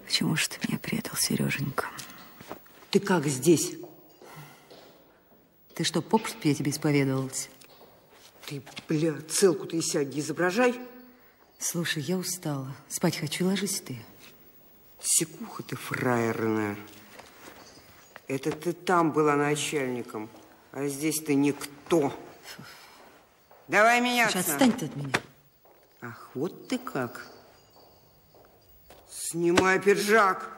Почему ж ты меня предал, Сереженька? Ты как здесь? Ты что, попросту я тебе исповедовалась? Ты, бля, целку-то из себя не изображай. Слушай, я устала. Спать хочу, ложись ты. Секуха ты фраерная. Это ты там была начальником, а здесь ты никто. Давай меняться. Слушай, отстань ты от меня. Ах, вот ты как. Снимай пиджак.